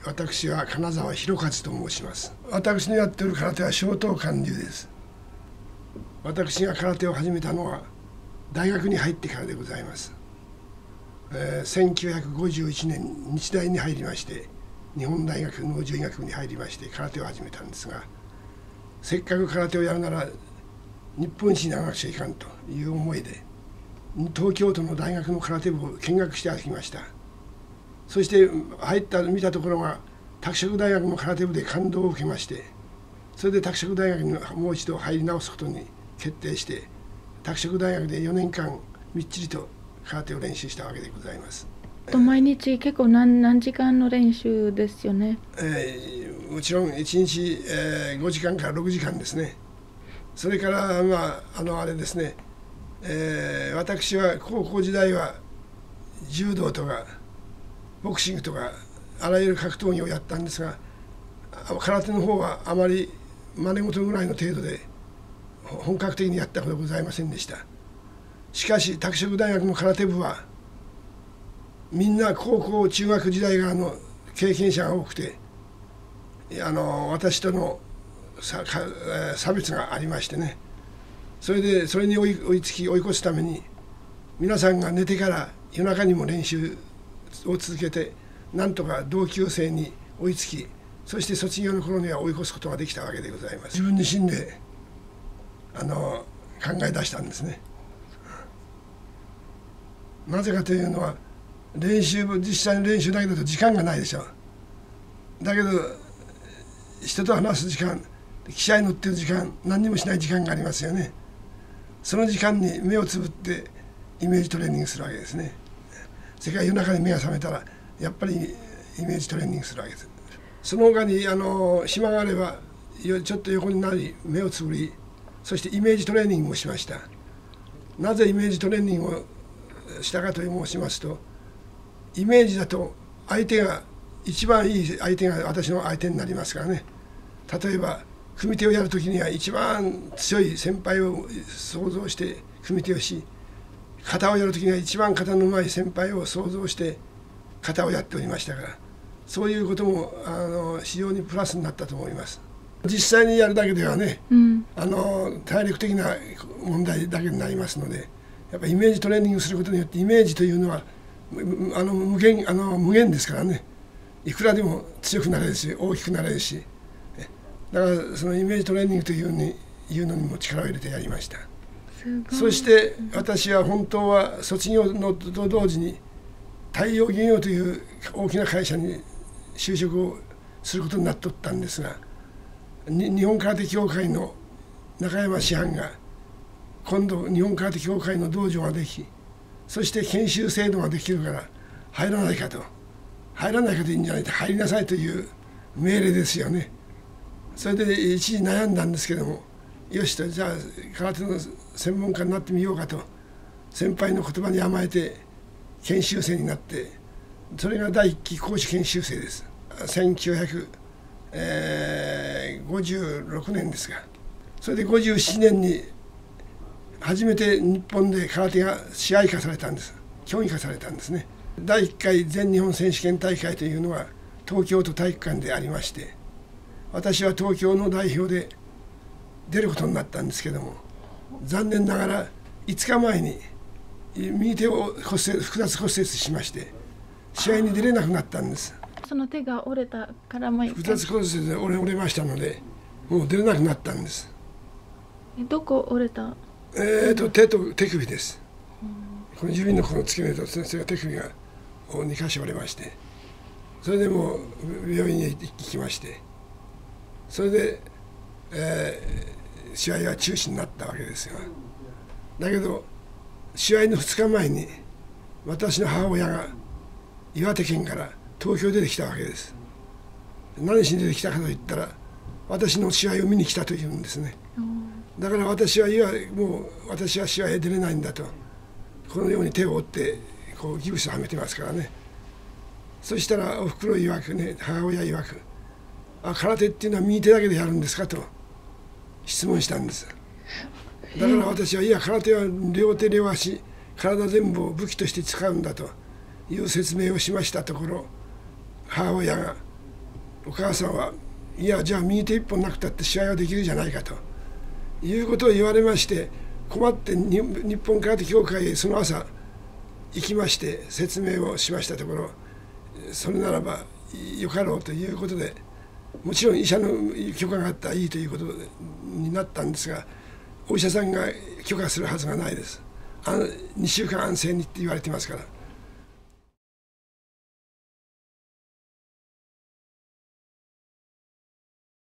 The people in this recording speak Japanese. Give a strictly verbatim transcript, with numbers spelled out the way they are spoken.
私は金沢博和と申します。私のやっている空手は松濤館流です。私が空手を始めたのは大学に入ってからでございます。えー、せんきゅうひゃくごじゅういちねん日大に入りまして、日本大学農獣医学部に入りまして空手を始めたんですが、せっかく空手をやるなら日本一にならなくちゃいかんという思いで東京都の大学の空手部を見学してきました。そして入った見たところが拓殖大学の空手部で感動を受けまして、それで拓殖大学にもう一度入り直すことに決定して、拓殖大学でよねんかんみっちりと空手を練習したわけでございます。 毎日結構 何, 何時間の練習ですよね。 えー、もちろんいちにち、えー、ごじかんからろくじかんですね。それからまああのあれですね、えー、私は高校時代は柔道とかボクシングとかあらゆる格闘技をやったんですが、空手の方はあまり真似事ぐらいの程度で本格的にやったことはございませんでした。しかし拓殖大学の空手部はみんな高校中学時代からの経験者が多くて、あの私との差別がありましてね、それでそれに追い追いつき追い越すために皆さんが寝てから夜中にも練習を続けて、なんとか同級生に追いつき、そして卒業の頃には追い越すことができたわけでございます。自分自身であの考え出したんですね。なぜかというのは、練習実際の練習だけだと時間がないでしょ。だけど人と話す時間、汽車に乗ってる時間、何にもしない時間がありますよね。その時間に目をつぶってイメージトレーニングするわけですね。それから夜中に目が覚めたらやっぱりイメージトレーニングするわけです。その他にあの暇があればちょっと横になり目をつぶり、そしてイメージトレーニングもしました。なぜイメージトレーニングをしたかと申しますと、イメージだと相手が一番いい相手が私の相手になりますからね。例えば組手をやるときには一番強い先輩を想像して組手をし、形をやるときには一番形のうまい先輩を想像して形をやっておりましたから、そういうこともあの非常にプラスになったと思います。実際にやるだけではね、うん、あの体力的な問題だけになりますので、やっぱりイメージトレーニングすることによって、イメージというのはあの無限あの無限ですからね、いくらでも強くなれるし大きくなれるし、だからそのイメージトレーニングというのにいうのにも力を入れてやりました。そして私は本当は卒業のと同時に太陽漁業という大きな会社に就職をすることになっておったんですが、日本空手協会の中山師範が今度日本空手協会の道場ができ、そして研修制度ができるから入らないかと、入らないかといいんじゃないと、入りなさいという命令ですよね。それで一時悩んだんですけども、よしと、じゃあ空手の専門家になってみようかと先輩の言葉に甘えて研修生になって、それが第一期講師研修生です。せんきゅうひゃくごじゅうろくねんですが、それでごじゅうななねんに初めて日本で空手が試合化されたんです。競技化されたんですね。だいいっかい全日本選手権大会というのは東京都体育館でありまして、私は東京の代表で出ることになったんですけども、残念ながらいつかまえに右手を骨折複雑骨折しまして、試合に出れなくなったんです。 その手が折れたからも複雑骨折で折れ折れましたので、もう出れなくなったんです。 どこ折れた？ えーと手と手首です。この指のこの付け根とそれが手首がにかしょ折れまして、それでもう病院へ行きまして、それで、えー、試合は中止になったわけですよ。だけど試合のふつかまえに私の母親が岩手県から東京に出てきたわけです。何しに出てきたかといったら、私の試合を見に来たというんですね。だから私はいやもう私は試合へ出れないんだと、このように手を折ってこうギブスをはめてますからね。そしたらおふくろ曰くね、母親曰く、あ、空手っていうのは右手だけでやるんですかと質問したんです。だから私は、いや空手は両手両足体全部を武器として使うんだという説明をしましたところ、母親がお母さんはいやじゃあ右手一本なくたって試合はできるじゃないかということを言われまして、困って日本空手協会へその朝行きまして説明をしましたところ、それならばよかろうということで、もちろん医者の許可があったらいいということになったんですが、お医者さんが許可するはずがないです。あのにしゅうかん安静にって言われてますから。